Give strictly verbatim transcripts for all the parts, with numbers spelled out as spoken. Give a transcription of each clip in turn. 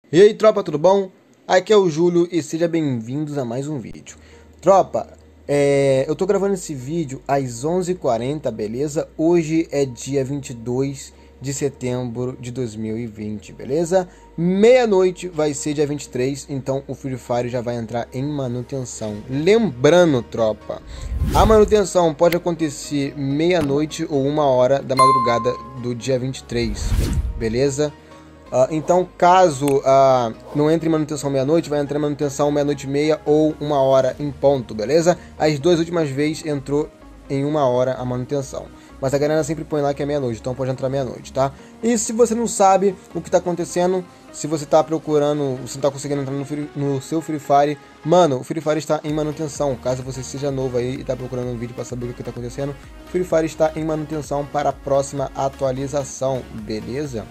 E aí, tropa, tudo bom? Aqui é o Júlio e sejam bem-vindos a mais um vídeo. Tropa, é, eu tô gravando esse vídeo às onze e quarenta, beleza? Hoje é dia vinte e dois de setembro de dois mil e vinte, beleza? Meia-noite vai ser dia vinte e três, então o Free Fire já vai entrar em manutenção. Lembrando, tropa, a manutenção pode acontecer meia-noite ou uma hora da madrugada do dia vinte e três, beleza? Uh, então, caso uh, não entre em manutenção meia-noite, vai entrar em manutenção meia-noite e meia ou uma hora em ponto, beleza? As duas últimas vezes entrou em uma hora a manutenção. Mas a galera sempre põe lá que é meia-noite, então pode entrar meia-noite, tá? E se você não sabe o que tá acontecendo, se você tá procurando, você não tá conseguindo entrar no, free, no seu Free Fire, mano, o Free Fire está em manutenção. Caso você seja novo aí e tá procurando um vídeo para saber o que tá acontecendo, o Free Fire está em manutenção para a próxima atualização, beleza?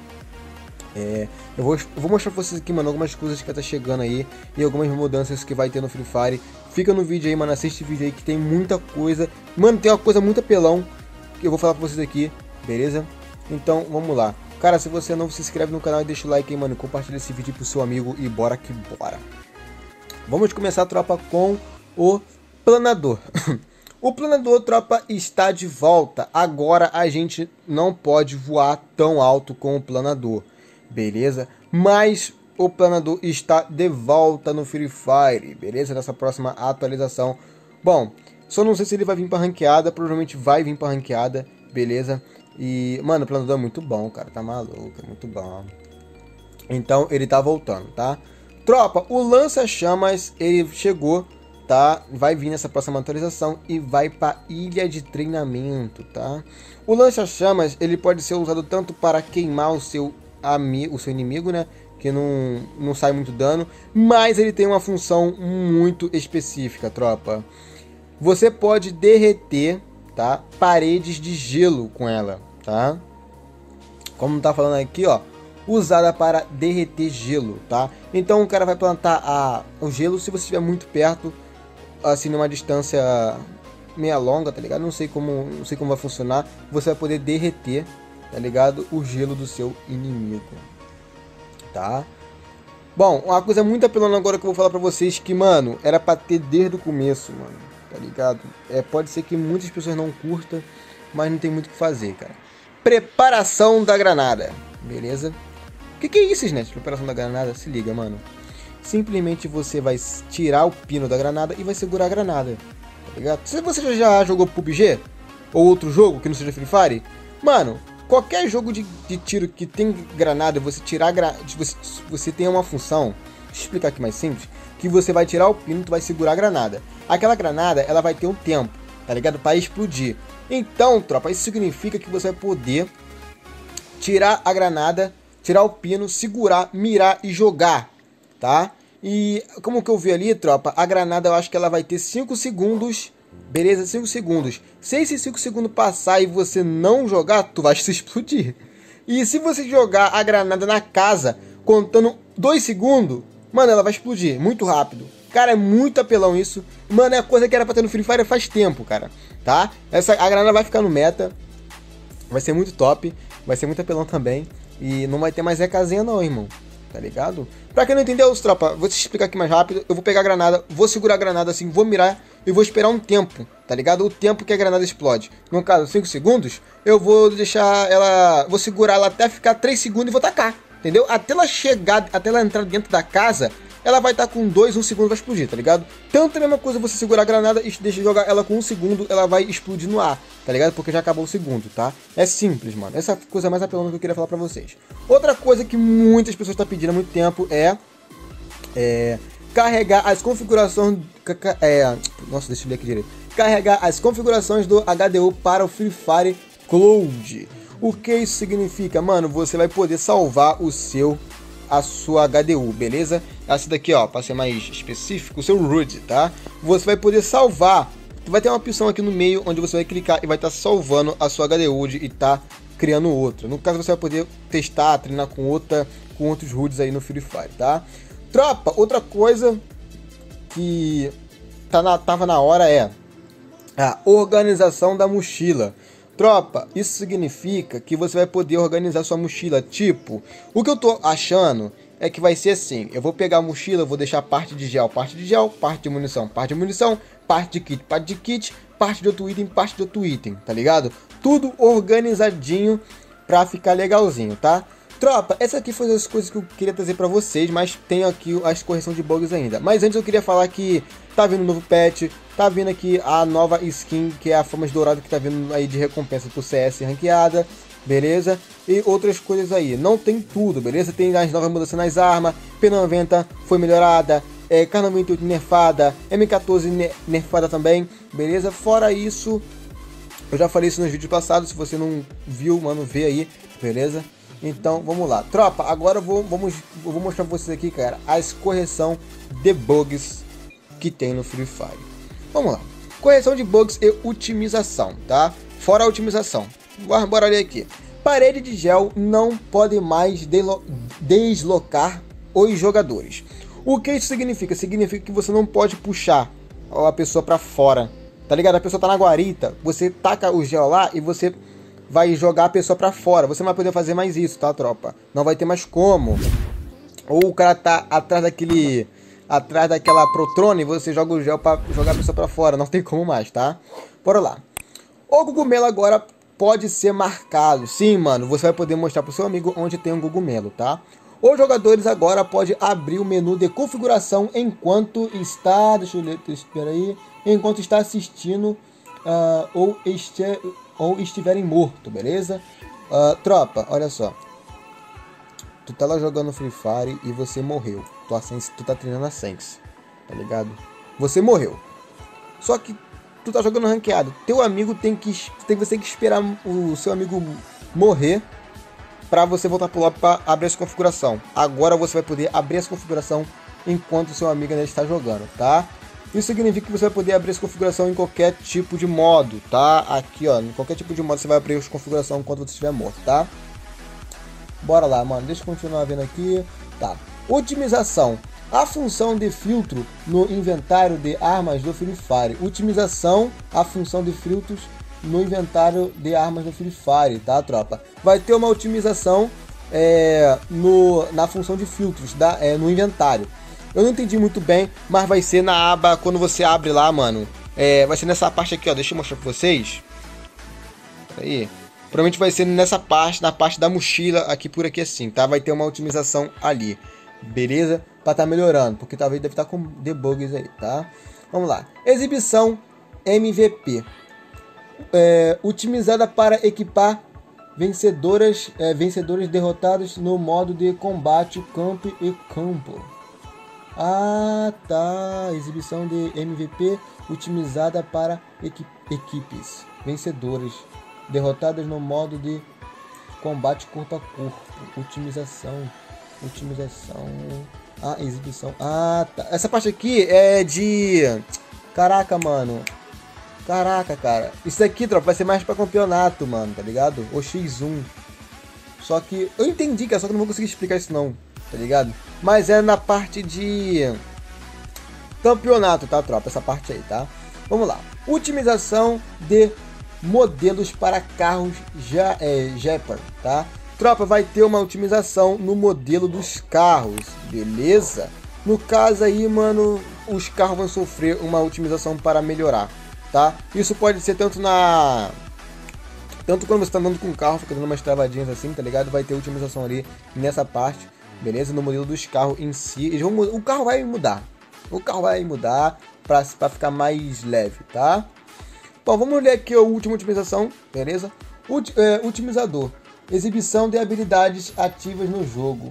É, eu, vou, eu vou mostrar pra vocês aqui, mano, algumas coisas que vai estar chegando aí e algumas mudanças que vai ter no Free Fire. Fica no vídeo aí, mano, assiste o vídeo aí que tem muita coisa. Mano, tem uma coisa muito apelão que eu vou falar pra vocês aqui, beleza? Então, vamos lá. Cara, se você é novo, se inscreve no canal e deixa o like aí, mano, compartilha esse vídeo pro seu amigo e bora que bora. Vamos começar, tropa, com o planador. O planador, tropa, está de volta. Agora a gente não pode voar tão alto com o planador, beleza? Mas o planador está de volta no Free Fire, beleza? Nessa próxima atualização. Bom, só não sei se ele vai vir para ranqueada, provavelmente vai vir para ranqueada, beleza? E, mano, o planador é muito bom, cara, tá maluco, é muito bom. Então, ele tá voltando, tá? Tropa, o lança-chamas, ele chegou, tá? Vai vir nessa próxima atualização e vai para ilha de treinamento, tá? O lança-chamas, ele pode ser usado tanto para queimar o seu amigo, o seu inimigo, né? Que não, não sai muito dano, mas ele tem uma função muito específica, tropa. Você pode derreter, tá? Paredes de gelo com ela, tá? Como tá falando aqui, ó, usada para derreter gelo, tá? Então o cara vai plantar a, o gelo se você estiver muito perto, assim, numa distância meia longa, tá ligado? Não sei como, não sei como vai funcionar. Você vai poder derreter, tá ligado? O gelo do seu inimigo, tá? Bom, uma coisa muito apelona agora que eu vou falar pra vocês que, mano, era pra ter desde o começo, mano, tá ligado? É, pode ser que muitas pessoas não curtam, mas não tem muito o que fazer, cara. Preparação da granada, beleza? O que, que é isso, Snatch? Preparação da granada? Se liga, mano. Simplesmente você vai tirar o pino da granada e vai segurar a granada, tá ligado? Se você já jogou P U B G ou outro jogo que não seja Free Fire, mano, qualquer jogo de, de tiro que tem granada, você tirar gra... você, você tem uma função, deixa eu explicar aqui mais simples, que você vai tirar o pino e tu vai segurar a granada. Aquela granada, ela vai ter um tempo, tá ligado? Para explodir. Então, tropa, isso significa que você vai poder tirar a granada, tirar o pino, segurar, mirar e jogar, tá? E como que eu vi ali, tropa, a granada eu acho que ela vai ter cinco segundos, beleza? cinco segundos. Se esses cinco segundos passar e você não jogar, tu vai se explodir. E se você jogar a granada na casa, contando dois segundos, mano, ela vai explodir muito rápido. Cara, é muito apelão isso. Mano, é a coisa que era pra ter no Free Fire faz tempo, cara, tá? Essa, a granada vai ficar no meta, vai ser muito top, vai ser muito apelão também. E não vai ter mais recasinha não, irmão, tá ligado? Pra quem não entendeu, os tropa, vou te explicar aqui mais rápido. Eu vou pegar a granada, vou segurar a granada assim, vou mirar e vou esperar um tempo, tá ligado? O tempo que a granada explode. No caso, cinco segundos, eu vou deixar ela, vou segurar ela até ficar três segundos e vou tacar, entendeu? Até ela chegar, até ela entrar dentro da casa, ela vai estar com dois, um segundo vai explodir, tá ligado? Tanto é a mesma coisa você segurar a granada e deixa jogar ela com um segundo, ela vai explodir no ar, tá ligado? Porque já acabou o segundo, tá? É simples, mano. Essa coisa mais apelona que eu queria falar pra vocês. Outra coisa que muitas pessoas estão pedindo há muito tempo é, é carregar as configurações... É, nossa, deixa eu ler aqui direito. Carregar as configurações do H D U para o Free Fire Cloud. O que isso significa? Mano, você vai poder salvar o seu... a sua H D U, beleza? Essa daqui, ó, para ser mais específico, o seu root, tá? Você vai poder salvar. Vai ter uma opção aqui no meio onde você vai clicar e vai estar tá salvando a sua H D U e tá criando outra. No caso, você vai poder testar, treinar com outra, com outros roots aí no Free Fire, tá? Tropa, outra coisa que tá na, tava na hora é a organização da mochila. Tropa, isso significa que você vai poder organizar sua mochila. Tipo, o que eu tô achando é que vai ser assim. Eu vou pegar a mochila, eu vou deixar parte de gel, parte de gel, parte de munição, parte de munição, parte de kit, parte de kit, parte de outro item, parte de outro item, tá ligado? Tudo organizadinho pra ficar legalzinho, tá? Tropa, essa aqui foi as coisas que eu queria trazer pra vocês, mas tem aqui as correção de bugs ainda. Mas antes eu queria falar que tá vindo um novo patch, tá vindo aqui a nova skin, que é a Famas Dourada, que tá vindo aí de recompensa pro C S ranqueada, beleza? E outras coisas aí. Não tem tudo, beleza? Tem as novas mudanças nas armas, P noventa foi melhorada, é, K noventa e oito nerfada, M quatorze nerfada também, beleza? Fora isso, eu já falei isso nos vídeos passados, se você não viu, mano, vê aí, beleza? Então, vamos lá. Tropa, agora eu vou, vamos, eu vou mostrar pra vocês aqui, cara, as correção de bugs que tem no Free Fire. Vamos lá. Correção de bugs e otimização, tá? Fora a otimização. Bora, bora ler aqui. Parede de gel não pode mais deslocar os jogadores. O que isso significa? Significa que você não pode puxar a pessoa pra fora. Tá ligado? A pessoa tá na guarita, você taca o gel lá e você vai jogar a pessoa pra fora. Você não vai poder fazer mais isso, tá, tropa? Não vai ter mais como. Ou o cara tá atrás daquele... atrás daquela protrone e você joga o gel pra jogar a pessoa pra fora. Não tem como mais, tá? Bora lá. O cogumelo agora pode ser marcado. Sim, mano. Você vai poder mostrar pro seu amigo onde tem um cogumelo, tá? Os jogadores agora podem abrir o menu de configuração enquanto está... Deixa eu ler, espera aí. Enquanto está assistindo uh, ou, este, ou estiverem morto, beleza? Uh, tropa, olha só. Tu tá lá jogando Free Fire e você morreu. Tu, sense, tu tá treinando a Sense, tá ligado? Você morreu. Só que tu tá jogando ranqueado. Teu amigo tem que, tem, você tem que esperar o seu amigo morrer pra você voltar pro lobby pra abrir essa configuração. Agora você vai poder abrir essa configuração enquanto o seu amigo ainda está jogando, tá? Isso significa que você vai poder abrir essa configuração em qualquer tipo de modo, tá? Aqui, ó, em qualquer tipo de modo você vai abrir essa configuração enquanto você estiver morto, tá? Bora lá, mano. Deixa eu continuar vendo aqui. Tá. Otimização. A função de filtro no inventário de armas do Free Fire. Otimização, a função de filtros no inventário de armas do Free Fire, tá, tropa? Vai ter uma otimização é, no, na função de filtros da, é, no inventário. Eu não entendi muito bem, mas vai ser na aba, quando você abre lá, mano. É, vai ser nessa parte aqui, ó. Deixa eu mostrar pra vocês. Aí. Provavelmente vai ser nessa parte, na parte da mochila, aqui por aqui assim, tá? Vai ter uma otimização ali, beleza? Pra tá melhorando, porque talvez deve estar com debugs aí, tá? Vamos lá. Exibição M V P. É, otimizada para equipar vencedoras, é, vencedores derrotados no modo de combate, campo e campo. Ah, tá. Exibição de M V P otimizada para equi equipes vencedoras derrotadas no modo de combate corpo a corpo. Otimização. Otimização. Ah, exibição. Ah, tá. Essa parte aqui é de... Caraca, mano. Caraca, cara. Isso daqui, tropa, vai ser mais pra campeonato, mano, tá ligado? O X um. Só que... Eu entendi, cara, só que eu não vou conseguir explicar isso não, tá ligado? Mas é na parte de... campeonato, tá, tropa? Essa parte aí, tá? Vamos lá. Otimização de modelos para carros já é, Jeepar, tá? Tropa, vai ter uma otimização no modelo dos carros, beleza? No caso aí, mano, os carros vão sofrer uma otimização para melhorar, tá? Isso pode ser tanto na... Tanto quando você tá andando com o carro, fica dando umas travadinhas assim, tá ligado? Vai ter otimização ali nessa parte, beleza? No modelo dos carros em si. Eles vão, o carro vai mudar. O carro vai mudar para para ficar mais leve, tá? Bom, vamos ler aqui a última otimização, beleza? Ut, é, otimizador. Exibição de habilidades ativas no jogo.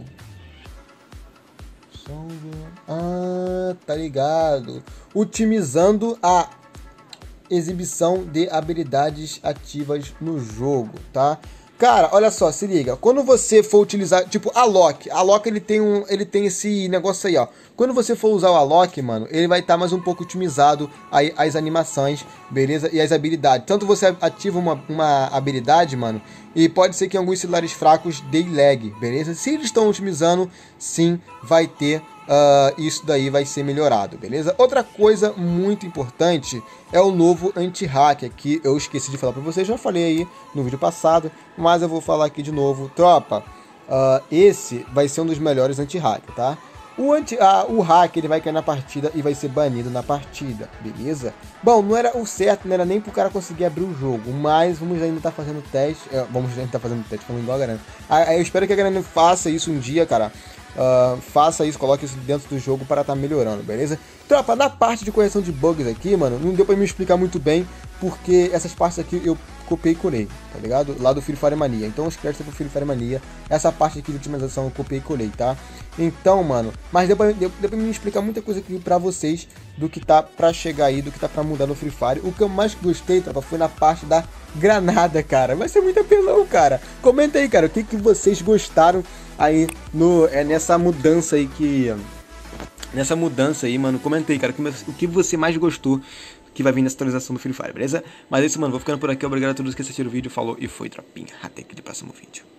Ah, tá ligado. Otimizando a exibição de habilidades ativas no jogo, tá? Cara, olha só, se liga. Quando você for utilizar, tipo, a Lock. A Lock, ele tem, um, ele tem esse negócio aí, ó. Quando você for usar o Alok, mano, ele vai estar tá mais um pouco otimizado aí as animações, beleza? E as habilidades. Tanto você ativa uma, uma habilidade, mano, e pode ser que em alguns celulares fracos dê lag, beleza? Se eles estão otimizando, sim, vai ter... Uh, isso daí vai ser melhorado, beleza? Outra coisa muito importante é o novo anti-hack, que eu esqueci de falar pra vocês, já falei aí no vídeo passado, mas eu vou falar aqui de novo. Tropa, uh, esse vai ser um dos melhores anti-hack, tá? O, anti, ah, o hack ele vai cair na partida e vai ser banido na partida, beleza? Bom, não era o certo, não era nem pro cara conseguir abrir o jogo, mas vamos ainda estar tá fazendo teste, é, vamos ainda estar tá fazendo teste, falando igual a Garena. Ah, eu espero que a Garena faça isso um dia, cara. Uh, faça isso, coloque isso dentro do jogo para estar tá melhorando, beleza? Tropa, na parte de correção de bugs aqui, mano, não deu pra me explicar muito bem, porque essas partes aqui eu copiei e colei, tá ligado? Lá do Free Fire Mania. Então os créditos pro Free Fire Mania. Essa parte aqui de otimização eu copiei e colei, tá? Então, mano, mas deu pra, deu, deu pra me explicar muita coisa aqui pra vocês do que tá pra chegar aí, do que tá pra mudar no Free Fire. O que eu mais gostei, tropa, foi na parte da granada, cara. Vai ser muito apelão, cara. Comenta aí, cara, o que, que vocês gostaram aí no, é, nessa mudança aí que... Nessa mudança aí, mano, comenta aí, cara, o que você mais gostou que vai vir nessa atualização do Free Fire, beleza? Mas é isso, mano, vou ficando por aqui, obrigado a todos que assistiram o vídeo, falou e foi, tropinha, até aquele próximo vídeo.